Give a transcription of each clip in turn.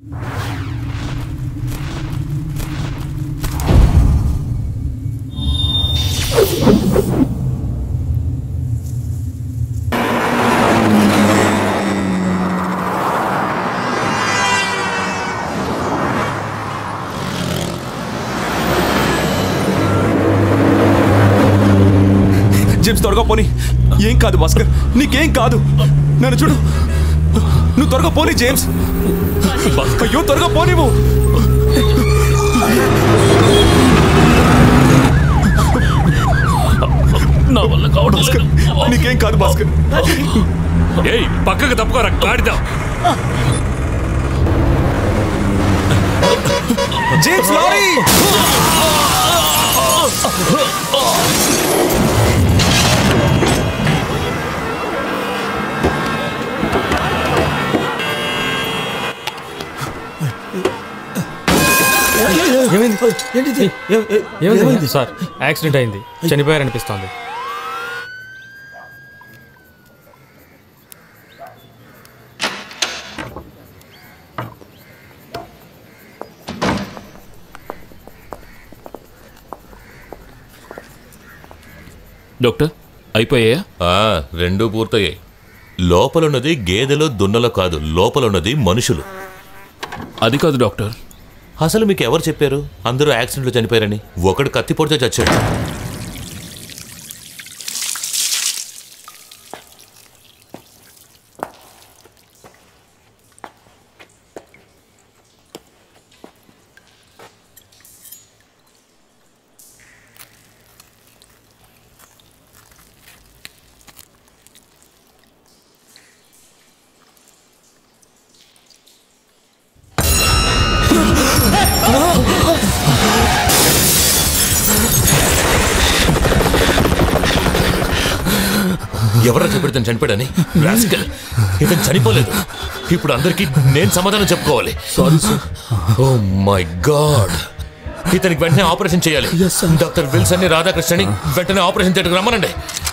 James త్వరగా పోనీ. ఏం కాదు భాస్కర్, నీకేం కాదు. నన్ను చూడు, నువ్వు త్వరగా పోనీ జేమ్స్. అయ్యో త్వరగా పోనీవు. నా వల్ల కావడం భాస్కర్, నీకేం కాదు భాస్కర్. ఏయ్ పక్కకు తప్పుకోరా గాడిదా. James Larry. ఏమైంది సార్? యాక్సిడెంట్ అయింది, చనిపోయారనిపిస్తోంది. డాక్టర్ అయిపోయాయా? రెండూ పూర్తయ్యాయి. లోపలున్నది గేదెలో దున్నలో కాదు, లోపలున్నది మనుషులు. అది కాదు డాక్టర్. అసలు మీకు ఎవరు చెప్పారు అందరూ యాక్సిడెంట్లో చనిపోయారని? ఒకడు కత్తిపోటుతో చచ్చాడు. ఎవరో చెప్పాడు ఇతను చనిపోయాడని? ఇతను చనిపోలేదు. ఇప్పుడు అందరికీ నేను సమాధానం చెప్పుకోవాలి. Sorry sir. Oh my god, ఇతనికి వెంటనే ఆపరేషన్ చేయాలి. డాక్టర్ విల్సన్ ని రాధాకృష్ణని వెంటనే ఆపరేషన్ థియేటర్కి రమ్మనండి.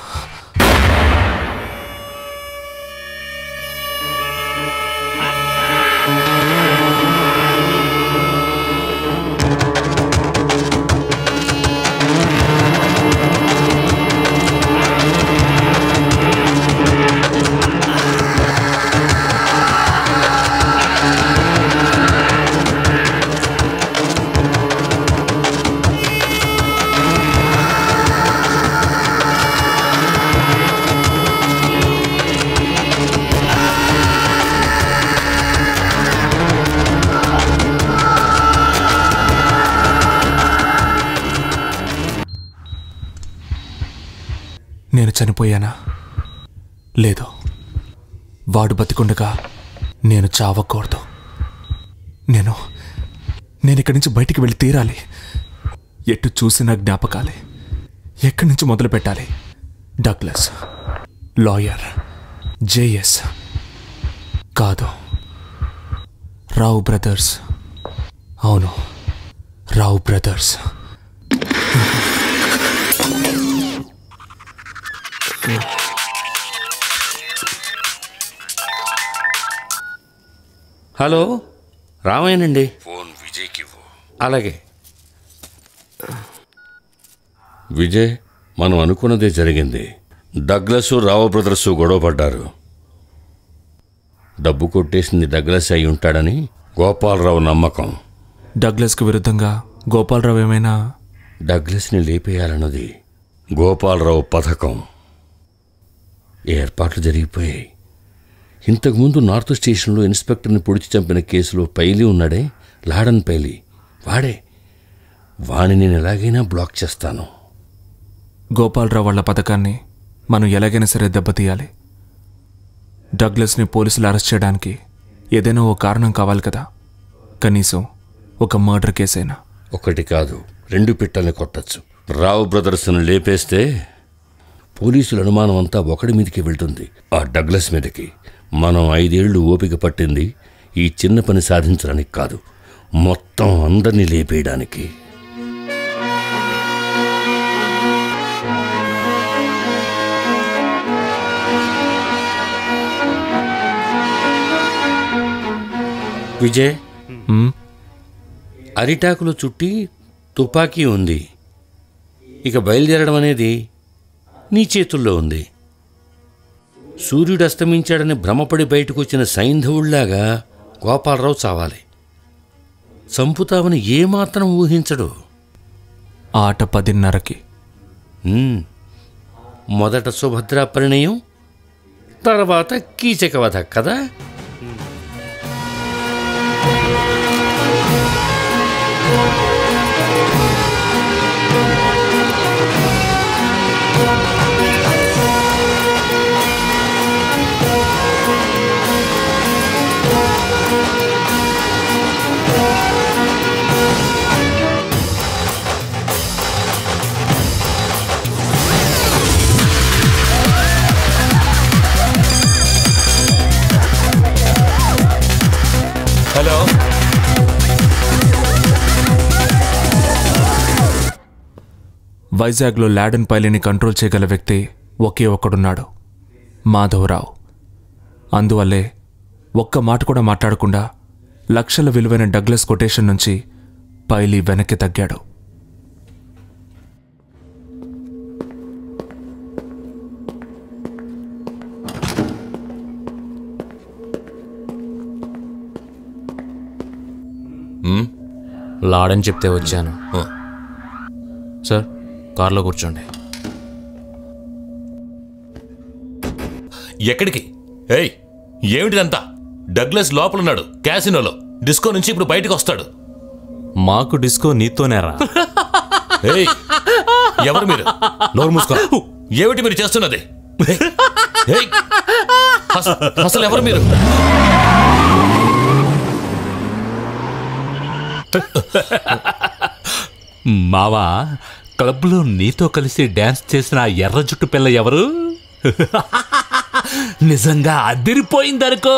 నేను చనిపోయానా? లేదు, వాడు బతికుండగా నేను చావకూడదు. నేను ఇక్కడి నుంచి బయటికి వెళ్ళి తీరాలి. ఎటు చూసిన జ్ఞాపకాలే. ఎక్కడి నుంచి మొదలు పెట్టాలి? డగ్లస్, లాయర్, జేఎస్ కాదు, రావు బ్రదర్స్. అవును, రావు బ్రదర్స్. హలో, రామయ్యనండి. ఫోన్ విజయ్కి. అలాగే. విజయ్, మనం అనుకున్నదే జరిగింది. డగ్లస్ రావు బ్రదర్స్ గొడవపడ్డారు. డబ్బు కొట్టేసింది డగ్లస్ అయి ఉంటాడని గోపాలరావు నమ్మకం. డగ్లస్కు విరుద్ధంగా గోపాలరావు ఏమైనా? డగ్లస్ని లేపేయాలన్నది గోపాలరావు పథకం. ఏర్పాట్లు జరిగిపోయాయి. ఇంతకుముందు నార్త్ స్టేషన్లో ఇన్స్పెక్టర్ని పొడిచి చంపిన కేసులో పైలి ఉన్నాడే, లాడన్ పైలి, వాడిని నేను ఎలాగైనా బ్లాక్ చేస్తాను. గోపాలరావు వాళ్ళ పథకాన్ని మనం ఎలాగైనా సరే దెబ్బతీయాలి. డగ్లస్ని పోలీసులు అరెస్ట్ చేయడానికి ఏదైనా ఓ కారణం కావాలి కదా. కనీసం ఒక మర్డర్ కేసైనా. ఒకటి కాదు, 2 పిట్టల్ని కొట్టచ్చు. రావు బ్రదర్స్ని లేపేస్తే పోలీసుల అనుమానం అంతా ఒకడి మీదకి వెళ్తుంది, ఆ డగ్లస్ మీదకి. మనం 5 ఏళ్లు ఓపిక పట్టింది ఈ చిన్న పని సాధించడానికి కాదు, మొత్తం అందరినీ లేపేయడానికి. విజయ్, అరిటాకులో చుట్టి తుపాకీ ఉంది. ఇక బయలుదేరడం అనేది నీ చేతుల్లో ఉంది. సూర్యుడు అస్తమించాడని భ్రమపడి బయటకు వచ్చిన సైంధవుళ్లాగా గోపాలరావు చావాలి. చంపుతామని ఏమాత్రం ఊహించడు. ఆట 10:30కి. మొదట సుభద్రా పరిణయం, తర్వాత కీచకవధ కదా. హలో, వైజాగ్లో లాడెన్ పైలిని కంట్రోల్ చేయగల వ్యక్తి ఒకే ఒక్కడున్నాడు, మాధవరావు. అందువల్లే ఒక్క మాట కూడా మాట్లాడకుండా లక్షల విలువైన డగ్లస్ కొటేషన్ నుంచి పైలి వెనక్కి తగ్గాడు. లాడని చెప్తే వచ్చాను. సార్, కార్లో కూర్చోండి. ఎక్కడికి? ఏయ్, ఏమిటిదంతా? డగ్లస్ లోపలున్నాడు, క్యాసినోలో. డిస్కో నుంచి ఇప్పుడు బయటకు వస్తాడు. మాకు డిస్కో నీతోనేరా. ఏయ్, ఎవరు మీరు? నోరు మూసుకో. ఏమిటి మీరు చేస్తున్నది? ఏయ్, అసలు ఎవరు మీరు? మావా, క్లబ్లో నీతో కలిసి డ్యాన్స్ చేసిన ఆ ఎర్ర జుట్టు పిల్ల ఎవరు? నిజంగా అదిరిపోయిందనుకో.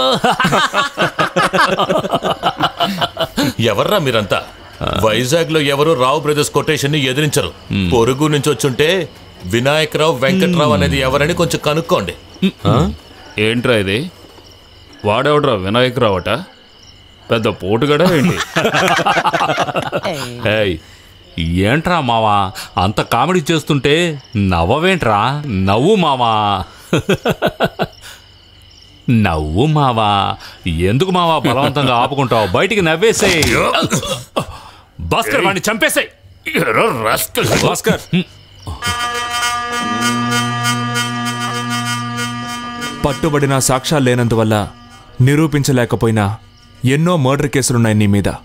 ఎవర్రా మీరంతా? వైజాగ్ లో ఎవరు రావు బ్రదర్స్ కొటేషన్ ని ఎదిరించరు. పొరుగు నుంచి వచ్చుంటే వినాయకరావు, వెంకట్రావు అనేది ఎవరని కొంచెం కనుక్కోండి. ఏంట్రా ఇది? వాడేవడ్రా వినాయకరావు అట? పెద్ద పోటుగడా ఏంటి? ఏయ్, ఏంట్రా మావా అంత కామెడీ చేస్తుంటే నవ్వవేంట్రా? నవ్వు మావా. నవ్వు మావా. ఎందుకు మావా బలవంతంగా ఆపుకుంటావు? బయటికి నవ్వేసేయ్. భాస్కర్, వాడిని చంపేసేయ్. భాస్కర్, పట్టుబడిన సాక్ష్యాలు లేనందువల్ల నిరూపించలేకపోయినా ఎన్నో మర్డర్ కేసులున్నాయి నీ మీద.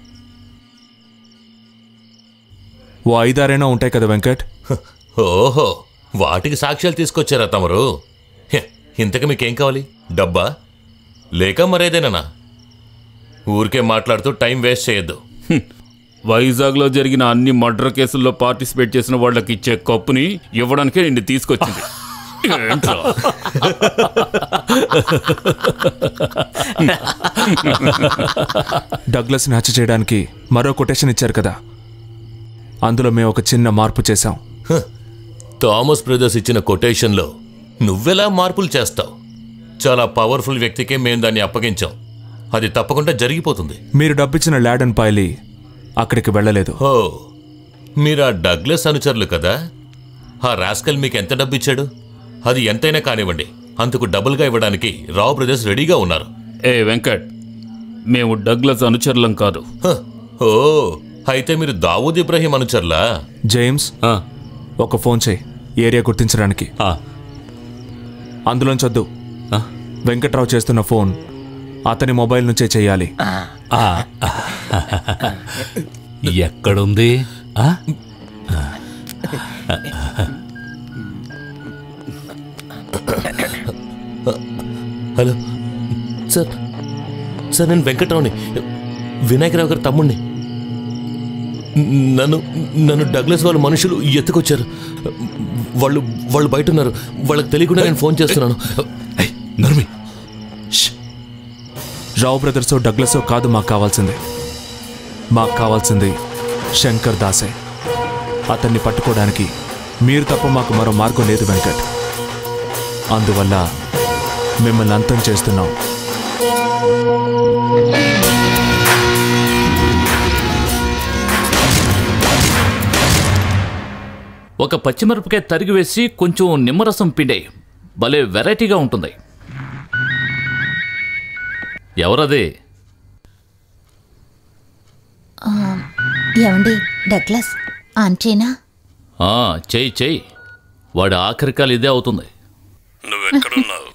ఓ 5-6 ఉంటాయి కదా వెంకట్? ఓహో, వాటికి సాక్ష్యాలు తీసుకొచ్చారా తమరు? ఇంతకు మీకేం కావాలి? డబ్బా లేక మరేదేనా? ఊరికే మాట్లాడుతూ టైం వేస్ట్ చేయొద్దు. వైజాగ్లో జరిగిన అన్ని మర్డర్ కేసుల్లో పార్టిసిపేట్ చేసిన వాళ్ళకి ఇచ్చే కప్పుని ఇవ్వడానికే నిన్ను తీసుకొచ్చింది. డగ్లస్ని హత్య చేయడానికి మరో కొటేషన్ ఇచ్చారు కదా, అందులో మేము ఒక చిన్న మార్పు చేశాం. థామస్ బ్రదర్స్ ఇచ్చిన కొటేషన్లో నువ్వెలా మార్పులు చేస్తావు? చాలా పవర్ఫుల్ వ్యక్తికే మేము దాన్ని అప్పగించాం. అది తప్పకుండా జరిగిపోతుంది. మీరు డబ్బిచ్చిన లాడెన్ పైలి అక్కడికి వెళ్ళలేదు. ఓ, మీరు ఆ డగ్లస్ అనుచరులు కదా? ఆ రాస్కల్ మీకు ఎంత డబ్బిచ్చాడు? అది ఎంతైనా కానివ్వండి, అంతకు డబుల్గా ఇవ్వడానికి రావు బ్రదర్స్ రెడీగా ఉన్నారు. ఏ వెంకట్, మేము డగ్లస్ అనుచరులం కాదు. ఓ, అయితే మీరు దావూద్ ఇబ్రహీం అనుచరులా? జేమ్స్, ఒక ఫోన్ చేయి ఏరియా గుర్తించడానికి. అందులోంచొద్దు, వెంకట్రావు చేస్తున్న ఫోన్ అతని మొబైల్ నుంచే చెయ్యాలి. ఎక్కడుంది? Hello sir. సార్, నేను వెంకట్రావుని, వినాయకరావు గారి తమ్ముడిని. నన్ను డగ్లస్ వాళ్ళ మనుషులు ఎత్తుకొచ్చారు. వాళ్ళు బయట ఉన్నారు. వాళ్ళకి తెలియకుండా నేను ఫోన్ చేస్తున్నాను. రావు బ్రదర్సో డగ్లసో కాదు మాకు కావాల్సింది. మాకు కావాల్సింది శంకర్ దాసే. అతన్ని పట్టుకోవడానికి మీరు తప్ప మాకు మరో మార్గం లేదు వెంకట్. అందువల్ల మిమ్మల్ని అంతం చేస్తున్నాం. ఒక పచ్చిమిరపకాయ తరిగి వేసి కొంచెం నిమ్మరసం పిండేయి. భలే వెరైటీగా ఉంటుంది. ఎవరది? ఏమండి డగ్లస్ ఆంటీనా? చెయ్యి వాడి ఆఖరికాలు ఇదే అవుతుంది. నువ్వెక్కడున్నావు?